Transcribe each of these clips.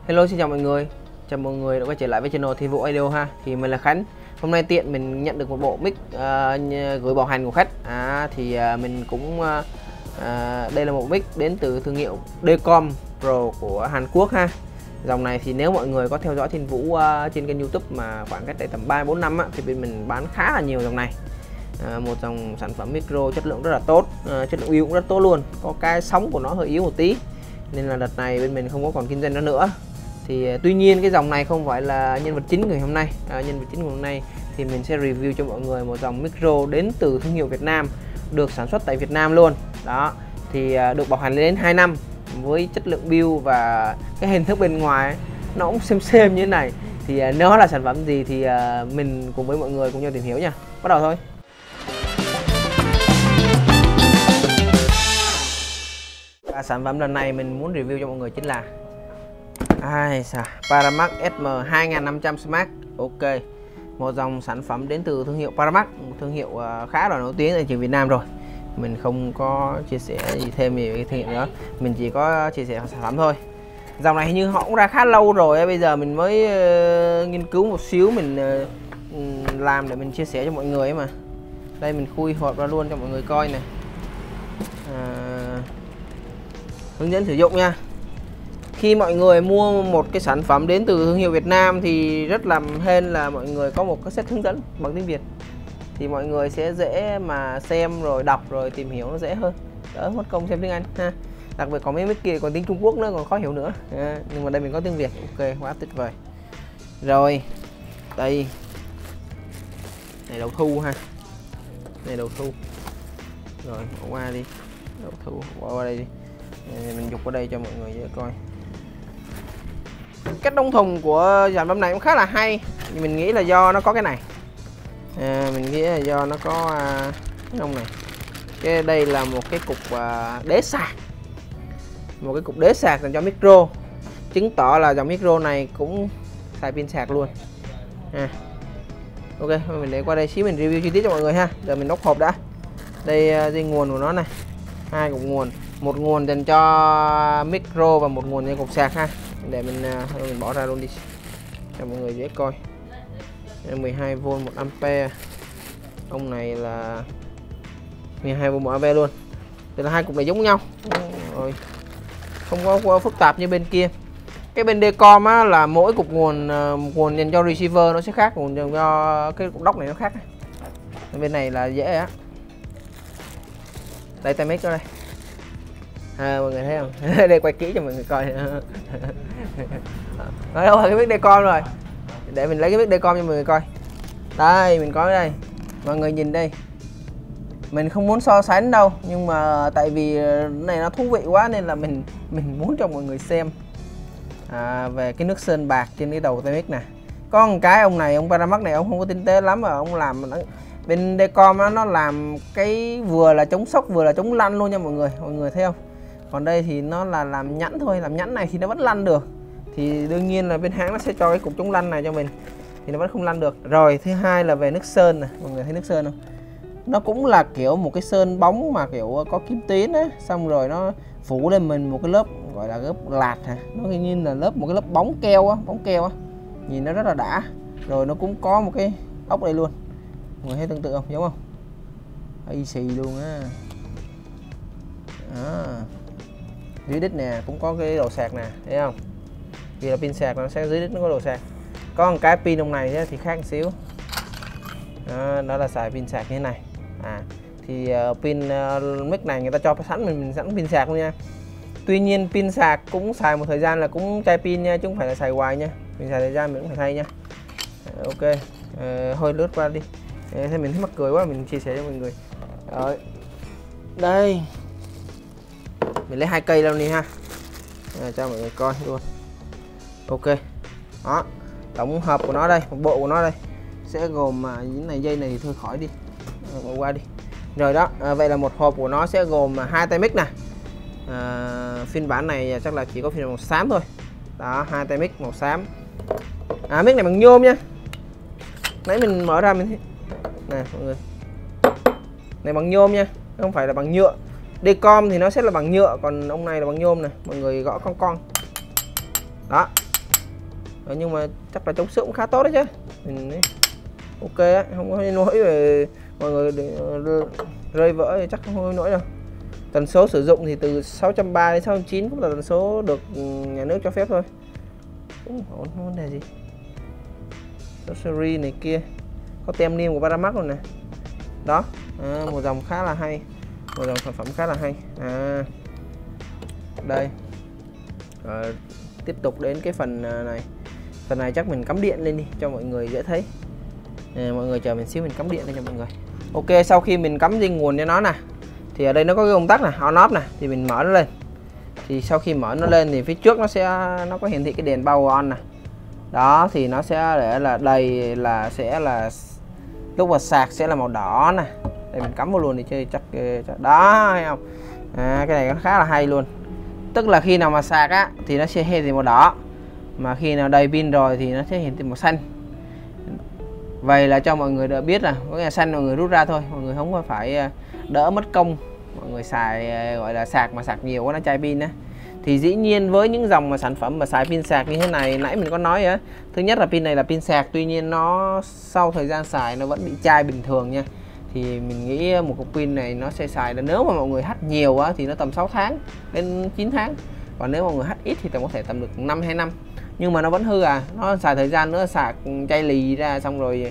Hello, xin chào mọi người. Chào mọi người đã quay trở lại với channel Thiên Vũ Audio ha. Thì mình là Khánh. Hôm nay tiện mình nhận được một bộ mic gửi bảo hành của khách. Mình cũng đây là một mic đến từ thương hiệu Decom Pro của Hàn Quốc ha. Dòng này thì nếu mọi người có theo dõi Thiên Vũ trên kênh YouTube mà khoảng cách đây tầm 3-4 năm thì bên mình bán khá là nhiều dòng này. Một dòng sản phẩm micro chất lượng rất là tốt, chất lượng yếu cũng rất tốt luôn. Có cái sóng của nó hơi yếu một tí nên là đợt này bên mình không có còn kinh doanh nó nữa. Thì tuy nhiên cái dòng này không phải là nhân vật chính ngày hôm nay. Nhân vật chính của hôm nay thì mình sẽ review cho mọi người một dòng micro đến từ thương hiệu Việt Nam, được sản xuất tại Việt Nam luôn. Đó, thì được bảo hành đến 2 năm với chất lượng build và cái hình thức bên ngoài ấy, nó cũng xem như thế này. Thì nó là sản phẩm gì thì mình cùng với mọi người cùng nhau tìm hiểu nha. Bắt đầu thôi. Sản phẩm lần này mình muốn review cho mọi người chính là Paramax SM 2500 Smart. Ok, một dòng sản phẩm đến từ thương hiệu Paramax, một thương hiệu khá là nổi tiếng ở trường Việt Nam rồi. Mình không có chia sẻ gì thêm về cái thương hiệu nữa, mình chỉ có chia sẻ sản phẩm thôi. Dòng này hình như họ cũng ra khá lâu rồi, bây giờ mình mới nghiên cứu một xíu, mình làm để mình chia sẻ cho mọi người ấy mà. Đây mình khui hộp ra luôn cho mọi người coi này. Hướng dẫn sử dụng nha. Khi mọi người mua một cái sản phẩm đến từ thương hiệu Việt Nam thì rất là hên là mọi người có một cái set hướng dẫn bằng tiếng Việt, thì mọi người sẽ dễ mà xem rồi đọc rồi tìm hiểu nó dễ hơn, đỡ mất công xem tiếng Anh ha. Đặc biệt có mấy mic kia còn tiếng Trung Quốc nữa còn khó hiểu nữa, nhưng mà đây mình có tiếng Việt. Ok, quá tuyệt vời. Rồi đây, này đầu thu ha, này đầu thu. Rồi bỏ qua đi, đầu thu bỏ qua đây đi. Mình dục ở đây cho mọi người dễ coi. Cách đóng thùng của sản phẩm này cũng khá là hay. Mình nghĩ là do nó có cái này, mình nghĩ là do nó có cái ông này. Cái đây là một cái cục đế sạc, một cái cục đế sạc dành cho micro, chứng tỏ là dòng micro này cũng xài pin sạc luôn. Ok, mình để qua đây xíu mình review chi tiết cho mọi người ha. Giờ mình bóc hộp đã. Đây dây nguồn của nó này, 2 cục nguồn, một nguồn dành cho micro và một nguồn cho cục sạc ha. Để mình bỏ ra luôn đi cho mọi người dễ coi. 12V 1A. Ông này là 12V 1A luôn. Đây là hai cục này giống nhau rồi, không có phức tạp như bên kia. Cái bên Decom á, là mỗi cục nguồn dành cho receiver nó sẽ khác, nguồn dành cho cái cục dock này nó khác. Bên này là dễ á. Đây tay mic ở đây. Mọi người thấy không? Đây quay kỹ cho mọi người coi. Nói đâu cái mic Decom rồi. Để mình lấy cái mic Decom cho mọi người coi. Đây mình có đây. Mọi người nhìn đây. Mình không muốn so sánh đâu, nhưng mà tại vì này nó thú vị quá nên là mình muốn cho mọi người xem về cái nước sơn bạc trên cái đầu tay mic này. Có một cái ông này, ông Paramax này ông không có tinh tế lắm mà ông làm bên Decom nó làm cái vừa là chống sốc vừa là chống lăn luôn nha mọi người thấy không? Còn đây thì nó là làm nhẵn thôi, làm nhẵn này thì nó vẫn lăn được. Thì đương nhiên là bên hãng nó sẽ cho cái cục chống lăn này cho mình thì nó vẫn không lăn được. Rồi thứ hai là về nước sơn này, mọi người thấy nước sơn không? Nó cũng là kiểu một cái sơn bóng mà kiểu có kim tuyến á, xong rồi nó phủ lên mình một cái lớp gọi là lớp lạt hả? Nó như là một cái lớp bóng keo á, nhìn nó rất là đã. Rồi nó cũng có một cái ốc đây luôn. Mọi người thấy tương tự không? Giống không? Y xì luôn á. Dưới đít nè cũng có cái đầu sạc nè, thấy không? Vì là pin sạc nó sẽ dưới đít nó có đầu sạc. Có một cái pin trong này thì khác một xíu. Đó là xài pin sạc như thế này. Thì pin mic này người ta cho sẵn mình sẵn pin sạc luôn nha. Tuy nhiên pin sạc cũng xài một thời gian là cũng chai pin nha, chứ không phải là xài hoài nha. Mình xài thời gian mình cũng phải thay nha. Ok, hơi lướt qua đi. Thế mình thấy mắc cười quá, mình chia sẻ cho mọi người. Rồi. Đây. Mình lấy 2 cây luôn đi ha. Cho mọi người coi luôn. Ok. Đó. Tổng hợp của nó đây, một bộ của nó đây. Sẽ gồm những này, dây này thì thôi khỏi đi. Bỏ qua đi. Rồi đó, vậy là một hộp của nó sẽ gồm 2 tay mic nè. Phiên bản này chắc là chỉ có phiên bản màu xám thôi. Đó, 2 tay mic màu xám. Mic này bằng nhôm nha. Nãy mình mở ra mình thấy. Nè mọi người. Này bằng nhôm nha, không phải là bằng nhựa. Decom thì nó sẽ là bằng nhựa, còn ông này là bằng nhôm này, mọi người gõ con. Đó, Nhưng mà chắc là chống xước cũng khá tốt đấy chứ. Mình ok á, không có nỗi về mọi người rơi vỡ thì chắc không có nỗi đâu. Tần số sử dụng thì từ 630 đến 609 cũng là tần số được nhà nước cho phép thôi, cũng không có vấn đề gì. Số series này kia có tem niêm của Paramax rồi nè. Đó, một dòng khá là hay, một dòng sản phẩm khá là hay. Đây, tiếp tục đến cái phần này. Phần này chắc mình cắm điện lên đi cho mọi người dễ thấy. Mọi người chờ mình xíu, mình cắm điện lên cho mọi người. Ok, sau khi mình cắm dây nguồn cho nó nè, thì ở đây nó có cái công tắc này, on off nè, thì mình mở nó lên. Thì sau khi mở nó lên thì phía trước nó có hiển thị cái đèn power on nè. Đó, thì nó sẽ để là đây là sẽ là lúc mà sạc sẽ là màu đỏ nè. Đây mình cắm vào luôn thì chơi chắc đó, thấy không? Cái này nó khá là hay luôn. Tức là khi nào mà sạc á thì nó sẽ hiển thị màu đỏ, mà khi nào đầy pin rồi thì nó sẽ hiển thị màu xanh. Vậy là cho mọi người đỡ biết là có cái xanh mọi người rút ra thôi, mọi người không có phải đỡ mất công mọi người xài gọi là sạc mà sạc nhiều quá nó chai pin á. Thì dĩ nhiên với những dòng mà sản phẩm mà xài pin sạc như thế này, nãy mình có nói á, thứ nhất là pin này là pin sạc, tuy nhiên nó sau thời gian xài nó vẫn bị chai bình thường nha. Thì mình nghĩ một cục pin này nó sẽ xài là nếu mà mọi người hắt nhiều á thì nó tầm 6 tháng đến 9 tháng, còn nếu mọi người hắt ít thì tầm có thể tầm được 5-2 năm, nhưng mà nó vẫn hư nó xài thời gian nữa, sạc chai lì ra xong rồi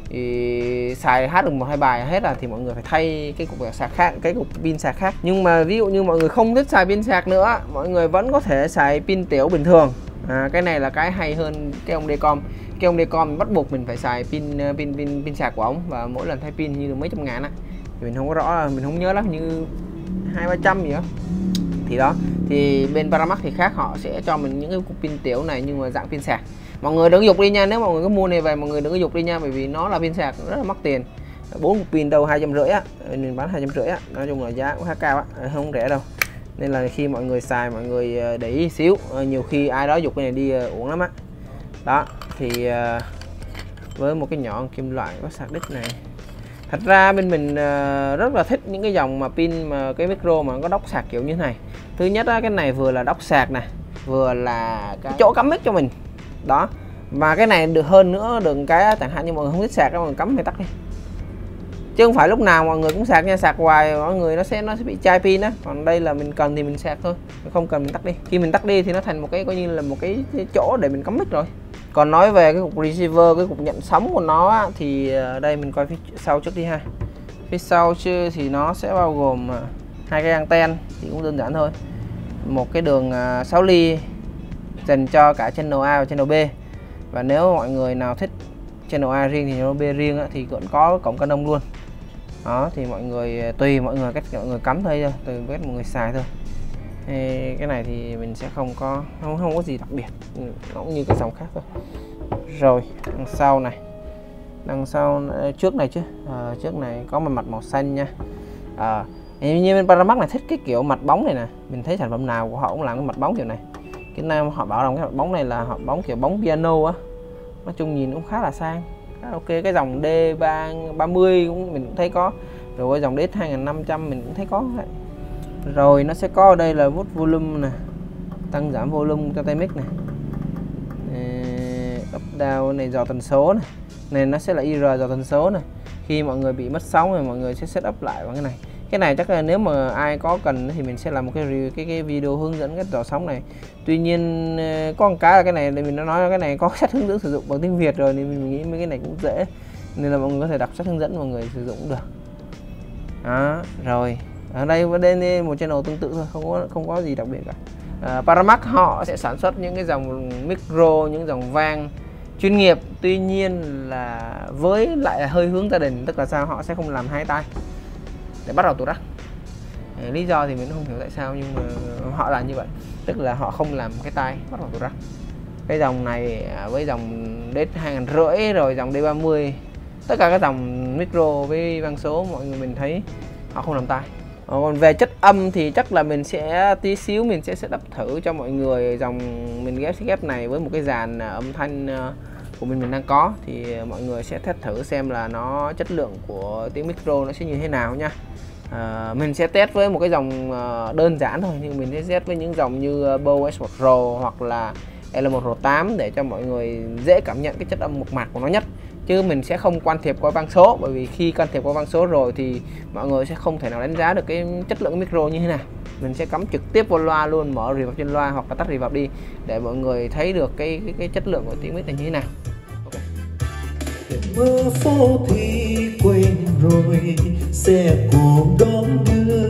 thì xài hát được 1-2 bài hết thì mọi người phải thay cái cục sạc khác, cái cục pin sạc khác. Nhưng mà ví dụ như mọi người không thích xài pin sạc nữa, mọi người vẫn có thể xài pin tiểu bình thường. Cái này là cái hay hơn cái ông Decom. Cái ông Decom bắt buộc mình phải xài pin sạc của ông, và mỗi lần thay pin như được mấy trăm ngàn á. Mình không có rõ, mình không nhớ lắm, như 200-300 gì đó. Thì đó, thì bên Paramax thì khác, họ sẽ cho mình những cái cục pin tiểu này nhưng mà dạng pin sạc. Mọi người đừng dục đi nha, nếu mọi người có mua này về mọi người đừng có dục đi nha, bởi vì nó là pin sạc rất là mắc tiền. 4 cục pin đâu 250 á, mình bán 250 á, nói chung là giá cũng khá cao á, không rẻ đâu. Nên là khi mọi người xài mọi người để ý xíu, nhiều khi ai đó dục cái này đi uổng lắm á. Đó, thì với một cái nhọn kim loại có sạc đích này. Thật ra bên mình rất là thích những cái dòng mà pin mà cái micro mà có đốc sạc kiểu như thế này. Thứ nhất á, cái này vừa là đốc sạc này, vừa là cái chỗ cắm mic cho mình. Đó. Và cái này được hơn nữa, được cái chẳng hạn như mọi người không thích sạc mọi người cắm hay tắt đi. Chứ không phải lúc nào mọi người cũng sạc nha, sạc hoài mọi người nó sẽ bị chai pin á. Còn đây là mình cần thì mình sạc thôi, không cần mình tắt đi. Khi mình tắt đi thì nó thành một cái coi như là một cái chỗ để mình cắm mic rồi. Còn nói về cái cục receiver, cái cục nhận sóng của nó á, thì đây mình coi phía sau trước đi ha. Phía sau chứ thì nó sẽ bao gồm hai cái anten, thì cũng đơn giản thôi. Một cái đường 6 ly dành cho cả channel A và channel B. Và nếu mọi người nào thích channel A riêng thì channel B riêng á, thì vẫn có cổng Canon luôn. Đó, thì mọi người tùy mọi người cách mọi người cắm thôi, tùy cách mọi người xài thôi. Cái này thì mình sẽ không có gì đặc biệt, nó cũng như cái dòng khác thôi. Rồi đằng sau trước này chứ, trước này có một mặt màu xanh nha. Như bên Paramax này thích cái kiểu mặt bóng này nè, mình thấy sản phẩm nào của họ cũng làm cái mặt bóng kiểu này. Cái nam họ bảo rằng cái mặt bóng này là họ bóng kiểu bóng piano á, nói chung nhìn cũng khá là sang, khá ok. Cái dòng D30 cũng mình cũng thấy có, rồi cái dòng DX 2500 mình cũng thấy có vậy. Rồi nó sẽ có ở đây là vuốt volume nè, tăng giảm volume cho tay mic này, up down này, dò tần số này, này nó sẽ là IR dò tần số này. Khi mọi người bị mất sóng thì mọi người sẽ setup lại bằng cái này. Cái này chắc là nếu mà ai có cần thì mình sẽ làm một cái video hướng dẫn cách dò sóng này. Tuy nhiên có một cái là cái này mình đã nói là cái này có sách hướng dẫn sử dụng bằng tiếng Việt rồi, nên mình nghĩ mấy cái này cũng dễ, nên là mọi người có thể đọc sách hướng dẫn mọi người sử dụng cũng được. Đó, rồi ở đây vẫn đến một channel tương tự thôi, không có gì đặc biệt cả. Paramax họ sẽ sản xuất những cái dòng micro, những dòng vang chuyên nghiệp, tuy nhiên là với lại là hơi hướng gia đình, tức là sao họ sẽ không làm hai tai để bắt đầu tụt rắc. Lý do thì mình không hiểu tại sao, nhưng mà họ làm như vậy, tức là họ không làm cái tai bắt đầu tụt rắc. Cái dòng này với dòng DX 2500 rồi dòng D30, tất cả các dòng micro với vang số mọi người mình thấy họ không làm tai. Còn về chất âm thì chắc là mình sẽ tí xíu mình sẽ setup thử cho mọi người dòng mình ghép này với một cái dàn âm thanh của mình đang có, thì mọi người sẽ test thử xem là nó chất lượng của tiếng micro nó sẽ như thế nào nha. Mình sẽ test với một cái dòng đơn giản thôi, nhưng mình sẽ test với những dòng như Bose S1 Pro hoặc là Đây là một rổ 8 để cho mọi người dễ cảm nhận cái chất âm mộc mạc của nó nhất, chứ mình sẽ không can thiệp qua van số, bởi vì khi can thiệp qua van số rồi thì mọi người sẽ không thể nào đánh giá được cái chất lượng micro như thế nào. Mình sẽ cắm trực tiếp vô loa luôn, mở reverb trên loa hoặc là tắt reverb đi để mọi người thấy được cái chất lượng của tiếng mic này như thế nào. Mơ phố thì quên rồi xe cộ đón đưa,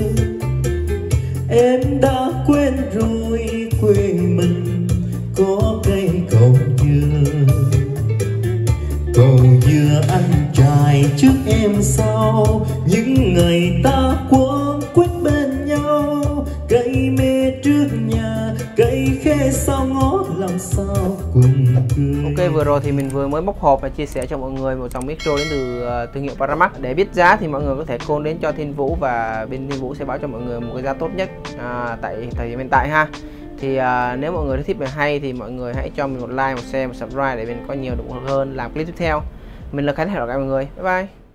em đã quên rồi quê mình có cây cầu dừa anh trải trước em sau những ngày ta quấn quýt bên nhau, cây mê trước nhà cây khe sau ngó làm sao cùng cười. Ok, vừa rồi thì mình vừa mới bóc hộp và chia sẻ cho mọi người một dòng micro đến từ thương hiệu Paramax. Để biết giá thì mọi người có thể call đến cho Thiên Vũ và bên Thiên Vũ sẽ báo cho mọi người một cái giá tốt nhất tại thời điểm hiện tại ha. Thì nếu mọi người thấy thích bài hay thì mọi người hãy cho mình một like, một share, một subscribe để mình có nhiều động lực hơn làm clip tiếp theo. Mình là Khánh, hẹn gặp lại mọi người. Bye bye.